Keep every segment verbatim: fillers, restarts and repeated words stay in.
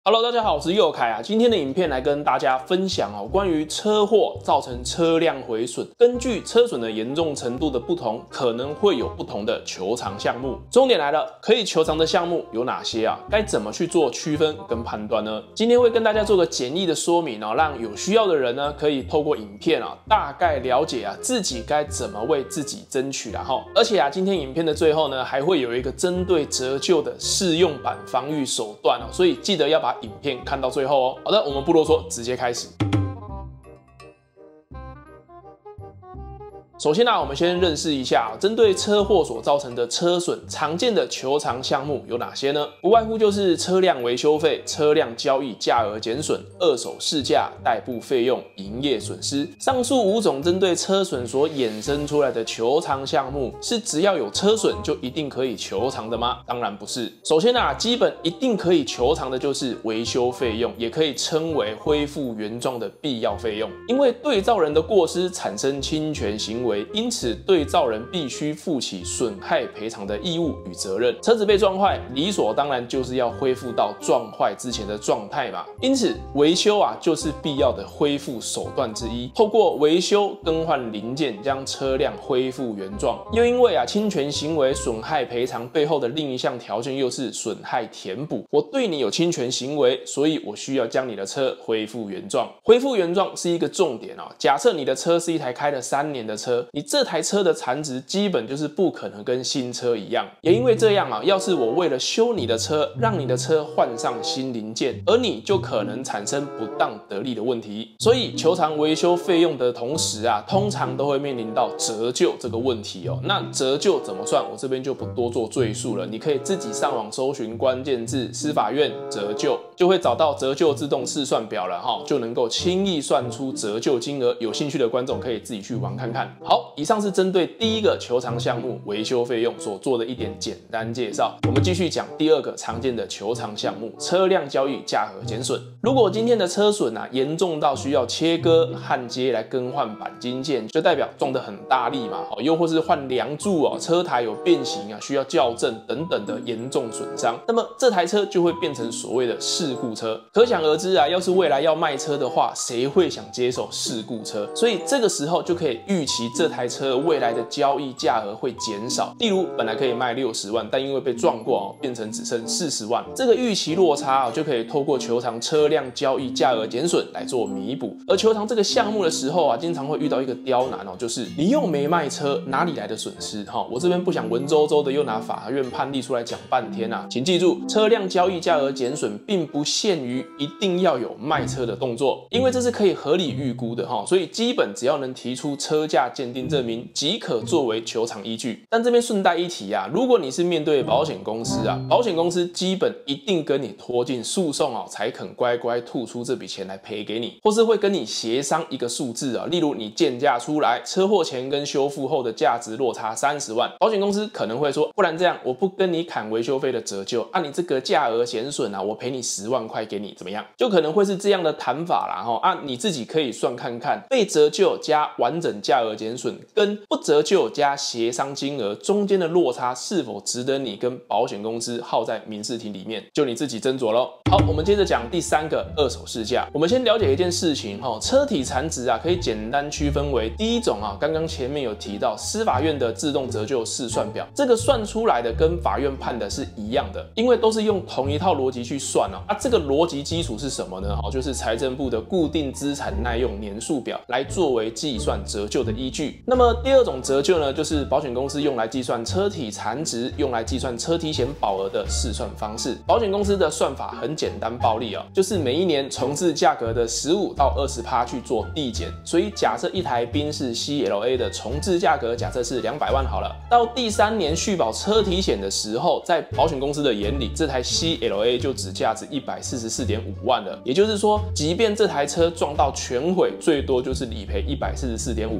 Hello， 大家好，我是佑凯啊。今天的影片来跟大家分享哦，关于车祸造成车辆毁损，根据车损的严重程度的不同，可能会有不同的求偿项目。重点来了，可以求偿的项目有哪些啊？该怎么去做区分跟判断呢？今天会跟大家做个简易的说明哦，让有需要的人呢，可以透过影片啊，大概了解啊自己该怎么为自己争取啦哈。而且啊，今天影片的最后呢，还会有一个针对折旧的适用版防御手段哦，所以记得要把影片看到最后哦。好的，我们不啰嗦，直接开始。首先呢、啊，我们先认识一下、啊，针对车祸所造成的车损，常见的求偿项目有哪些呢？不外乎就是车辆维修费、车辆交易价额减损、二手市价、代步费用、营业损失。上述五种针对车损所衍生出来的求偿项目，是只要有车损就一定可以求偿的吗？当然不是。首先啊，基本一定可以求偿的就是维修费用，也可以称为恢复原状的必要费用。因为对造人的过失产生侵权行为。因此，对造人必须负起损害赔偿的义务与责任。车子被撞坏，理所当然就是要恢复到撞坏之前的状态嘛。因此，维修啊就是必要的恢复手段之一。透过维修更换零件，将车辆恢复原状。又因为啊侵权行为损害赔偿背后的另一项条件又是损害填补。我对你有侵权行为，所以我需要将你的车恢复原状。恢复原状是一个重点啊。假设你的车是一台开了三年的车。你这台车的残值基本就是不可能跟新车一样，也因为这样啊，要是我为了修你的车，让你的车换上新零件，而你就可能产生不当得利的问题。所以求偿维修费用的同时啊，通常都会面临到折旧这个问题哦。那折旧怎么算？我这边就不多做赘述了，你可以自己上网搜寻关键字“司法院折旧”，就会找到折旧自动试算表了哈，就能够轻易算出折旧金额。有兴趣的观众可以自己去玩看看。好，以上是针对第一个求偿项目维修费用所做的一点简单介绍。我们继续讲第二个常见的求偿项目：车辆交易价格减损。如果今天的车损啊严重到需要切割、焊接来更换钣金件，就代表撞得很大力嘛，又或是换梁柱哦，车台有变形啊，需要校正等等的严重损伤，那么这台车就会变成所谓的事故车。可想而知啊，要是未来要卖车的话，谁会想接手事故车？所以这个时候就可以预期这台车未来的交易价额会减少，例如本来可以卖六十万，但因为被撞过哦，变成只剩四十万。这个预期落差哦，就可以透过求偿车辆交易价额减损来做弥补。而求偿这个项目的时候啊，经常会遇到一个刁难哦，就是你又没卖车，哪里来的损失？哈、哦，我这边不想文绉绉的又拿法院判例出来讲半天啊，请记住，车辆交易价额减损并不限于一定要有卖车的动作，因为这是可以合理预估的哈、哦，所以基本只要能提出车价鉴定证明，即可作为求偿依据。但这边顺带一提啊，如果你是面对保险公司啊，保险公司基本一定跟你拖进诉讼啊，才肯乖乖吐出这笔钱来赔给你，或是会跟你协商一个数字啊，例如你鉴价出来，车祸前跟修复后的价值落差三十万，保险公司可能会说，不然这样，我不跟你砍维修费的折旧，按、啊、你这个价额减损啊，我赔你十万块给你，怎么样？就可能会是这样的谈法啦哈，啊，你自己可以算看看，被折旧加完整价额减损跟不折旧加协商金额中间的落差是否值得你跟保险公司耗在民事庭里面，就你自己斟酌咯。好，我们接着讲第三个二手市价。我们先了解一件事情哈，车体残值啊可以简单区分为第一种啊，刚刚前面有提到司法院的自动折旧试算表，这个算出来的跟法院判的是一样的，因为都是用同一套逻辑去算哦。啊，这个逻辑基础是什么呢？哦，就是财政部的固定资产耐用年数表来作为计算折旧的依据。那么第二种折旧呢，就是保险公司用来计算车体残值、用来计算车体险保额的试算方式。保险公司的算法很简单暴力哦，就是每一年重置价格的十五到二十趴去做递减。所以假设一台宾士 C L A 的重置价格假设是两百万好了，到第三年续保车体险的时候，在保险公司的眼里，这台 C L A 就只价值一百四十四点五万了。也就是说，即便这台车撞到全毁，最多就是理赔一百四十四点五万就没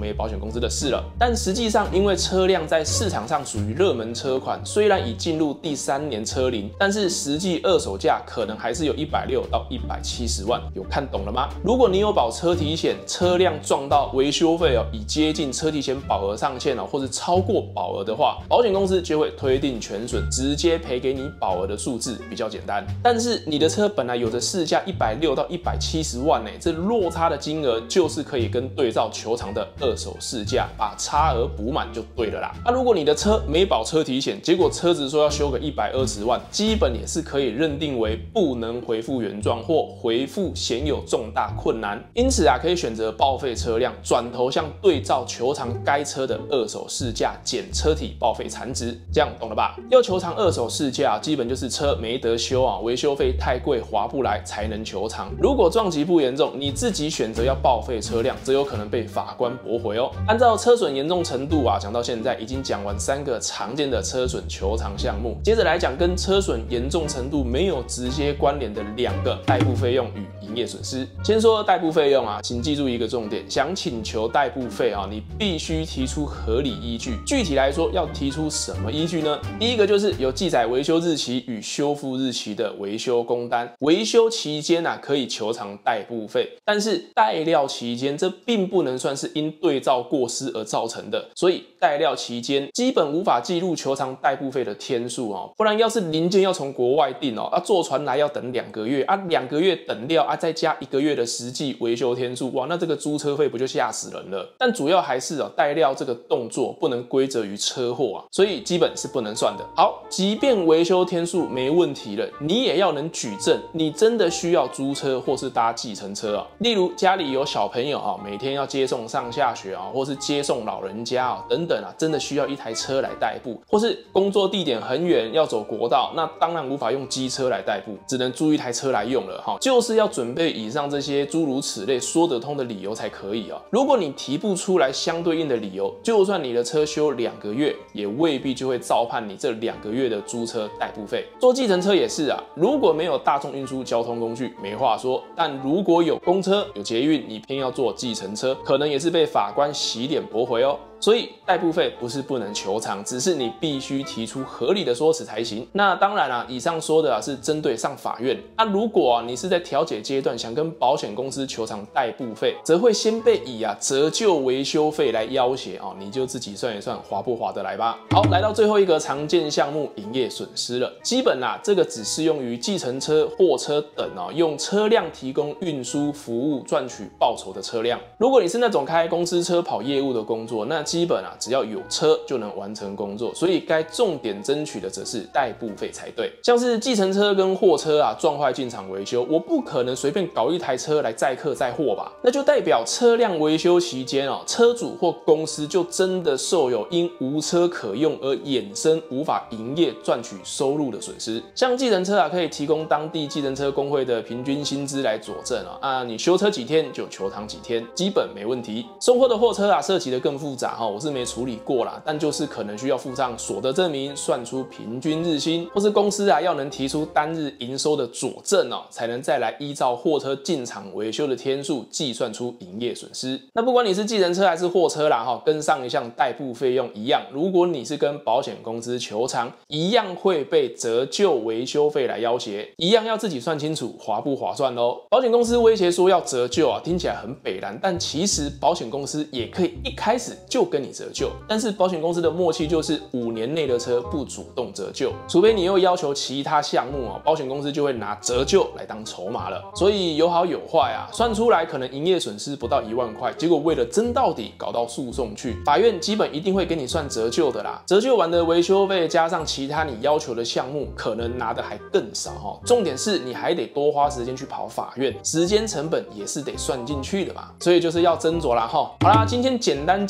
没保险公司的事了。但实际上，因为车辆在市场上属于热门车款，虽然已进入第三年车龄，但是实际二手价可能还是有一百六到一百七十万，有看懂了吗？如果你有保车体险，车辆撞到维修费哦，已接近车体险保额上限哦，或是超过保额的话，保险公司就会推定全损，直接赔给你保额的数字，比较简单。但是你的车本来有着市价一百六到一百七十万呢，这落差的金额就是可以跟对照球场的二手市价，把差额补满就对了啦。那、啊、如果你的车没保车体险，结果车子说要修个一百二十万，基本也是可以认定为不能恢复原状或恢复显有重大困难。因此啊，可以选择报废车辆，转头向对照球场该车的二手市价减车体报废残值，这样懂了吧？要求偿二手市价，基本就是车没得修啊，维修费太贵划不来才能求偿。如果撞击不严重，你自己选择要报废车辆，则有可能被法官驳回哦。按照车损严重程度啊，讲到现在已经讲完三个常见的车损求偿项目，接着来讲跟车损严重程度没有直接关联的两个代步费用与营业损失。先说代步费用啊，请记住一个重点，想请求代步费啊，你必须提出合理依据。具体来说，要提出什么依据呢？第一个就是有记载维修日期与修复日期的维修工单，维修期间啊可以求偿代步费，但是待料期间这并不能算是因对照过失而造成的，所以待料期间基本无法记录求偿代步费的天数哦，不然要是零件要从国外订哦，啊坐船来要等两个月啊，两个月等料啊，再加一个月的实际维修天数，哇，那这个租车费不就吓死人了？但主要还是哦，待料这个动作不能归责于车祸啊，所以基本是不能算的。好，即便维修天数没问题了，你也要能举证你真的需要租车或是搭计程车啊。例如家里有小朋友啊，每天要接送上下学啊，或是接送老人家啊等等啊，真的需要一台车来代步，或是工作地点很远要走国道，那当然无法用机车来代步，只能租一台车来用了哈。就是要准备以上这些诸如此类说得通的理由才可以啊。如果你提不出来相对应的理由，就算你的车修两个月，也未必就会照判你这两个月的租车代步费。坐计程车也是啊，如果没有大众运输交通工具，没话说；但如果有公车、有捷运，你偏要坐计程车，可能也是被法官洗脸驳回哦。所以代步费不是不能求偿，只是你必须提出合理的说辞才行。那当然啊，以上说的啊是针对上法院。那、啊、如果啊你是在调解阶段想跟保险公司求偿代步费，则会先被以啊折旧维修费来要挟哦，你就自己算一算划不划得来吧。好，来到最后一个常见项目营业损失了。基本啊这个只适用于计程车、货车等哦，用车辆提供运输服务赚取报酬的车辆。如果你是那种开公司车跑业务的工作，那基本啊，只要有车就能完成工作，所以该重点争取的则是代步费才对。像是计程车跟货车啊撞坏进场维修，我不可能随便搞一台车来载客载货吧？那就代表车辆维修期间哦，车主或公司就真的受有因无车可用而衍生无法营业赚取收入的损失。像计程车啊，可以提供当地计程车工会的平均薪资来佐证啊，啊你修车几天就求偿几天，基本没问题。送货的货车啊，涉及的更复杂。我是没处理过啦，但就是可能需要附上所得证明，算出平均日薪，或是公司啊要能提出单日营收的佐证哦，才能再来依照货车进场维修的天数计算出营业损失。那不管你是计程车还是货车啦，跟上一项代步费用一样，如果你是跟保险公司求偿，一样会被折旧维修费来要挟，一样要自己算清楚划不划算咯。保险公司威胁说要折旧啊，听起来很北蓝，但其实保险公司也可以一开始就跟你折旧，但是保险公司的默契就是五年内的车不主动折旧，除非你又要求其他项目哦，保险公司就会拿折旧来当筹码了。所以有好有坏啊，算出来可能营业损失不到一万块，结果为了争到底搞到诉讼去，法院基本一定会给你算折旧的啦。折旧完的维修费加上其他你要求的项目，可能拿的还更少哈。重点是你还得多花时间去跑法院，时间成本也是得算进去的嘛。所以就是要斟酌啦哈。好啦，今天简单介绍完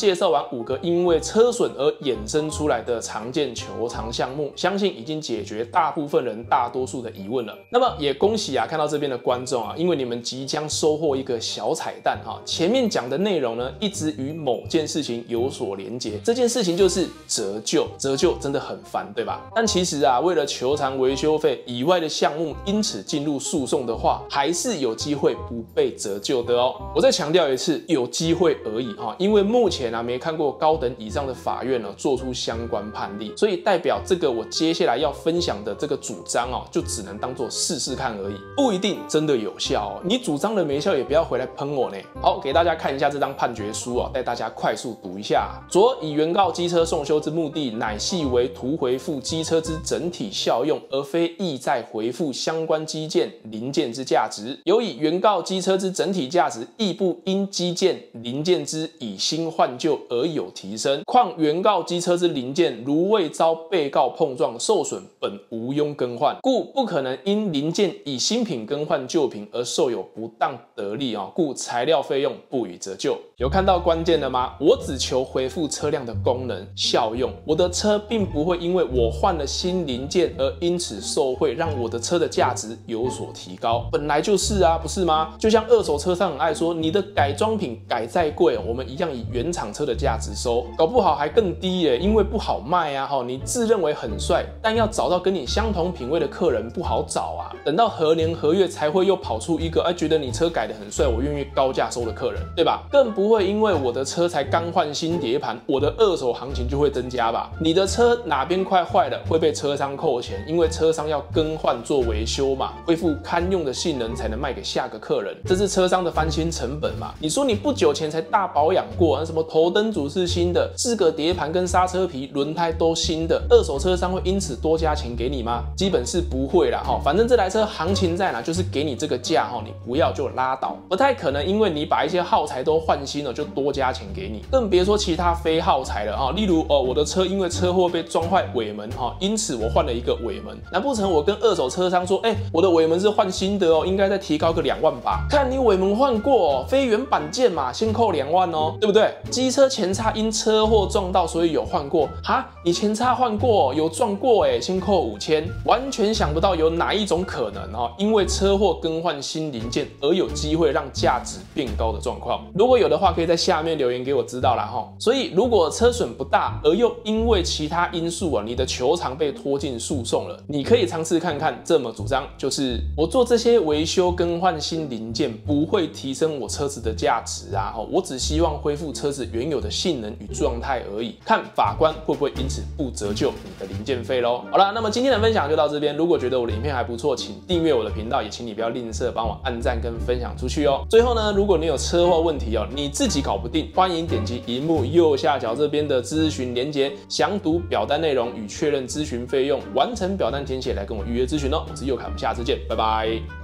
达五个因为车损而衍生出来的常见求偿项目，相信已经解决大部分人大多数的疑问了。那么也恭喜啊，看到这边的观众啊，因为你们即将收获一个小彩蛋哈。前面讲的内容呢，一直与某件事情有所连结，这件事情就是折旧。折旧真的很烦，对吧？但其实啊，为了求偿维修费以外的项目，因此进入诉讼的话，还是有机会不被折旧的哦。我再强调一次，有机会而已哈，因为目前啊没看过高等以上的法院呢做出相关判例，所以代表这个我接下来要分享的这个主张哦，就只能当做试试看而已，不一定真的有效哦。你主张了没效，也不要回来喷我呢。好，给大家看一下这张判决书哦，带大家快速读一下。昨以原告机车送修之目的，乃系为图回复机车之整体效用，而非意在回复相关机件零件之价值。有以原告机车之整体价值亦不因机件零件之以新换旧而有提升。况原告机车之零件如未遭被告碰撞受损，本无庸更换，故不可能因零件以新品更换旧品而受有不当得利啊，故材料费用不予折旧。有看到关键了吗？我只求回复车辆的功能效用，我的车并不会因为我换了新零件而因此受惠，让我的车的价值有所提高。本来就是啊，不是吗？就像二手车商很爱说，你的改装品改再贵，我们一样以原厂车的价值收，搞不好还更低耶，因为不好卖啊。你自认为很帅，但要找到跟你相同品味的客人不好找啊。等到何年何月才会又跑出一个哎，觉得你车改得很帅，我愿意高价收的客人，对吧？更不会因为我的车才刚换新碟盘，我的二手行情就会增加吧？你的车哪边快坏了，会被车商扣钱，因为车商要更换做维修嘛，恢复堪用的性能才能卖给下个客人，这是车商的翻新成本嘛。你说你不久前才大保养过，那什么头灯组是新的，四个碟盘跟刹车皮、轮胎都新的，二手车商会因此多加钱给你吗？基本是不会啦哈，反正这台车行情在哪，就是给你这个价哈，你不要就拉倒，不太可能因为你把一些耗材都换新了就多加钱给你，更别说其他非耗材了哈。例如哦，我的车因为车祸被撞坏尾门哈，因此我换了一个尾门，难不成我跟二手车商说，哎、欸，我的尾门是换新的哦，应该再提高个两万吧？看你尾门换过哦，非原版件嘛，先扣两万哦，对不对？机车前叉因车祸撞到，所以有换过哈，你前叉换过有撞过哎，先扣五千，完全想不到有哪一种可能哦，因为车祸更换新零件而有机会让价值变高的状况。如果有的话，可以在下面留言给我知道啦哈。所以如果车损不大，而又因为其他因素啊，你的求偿被拖进诉讼了，你可以尝试看看这么主张，就是我做这些维修更换新零件不会提升我车子的价值啊，我只希望恢复车子原有的性能与状态而已，看法官会不会因此不折旧你的零件费咯。好啦，那么今天的分享就到这边，如果觉得我的影片还不错，请订阅我的频道，也请你不要吝啬帮我按赞跟分享出去哦。最后呢，如果你有车祸问题哦，你自己搞不定，欢迎点击荧幕右下角这边的咨询连结，详读表单内容与确认咨询费用，完成表单填写来跟我预约咨询哦。我是佑凯，我们下次见，拜拜。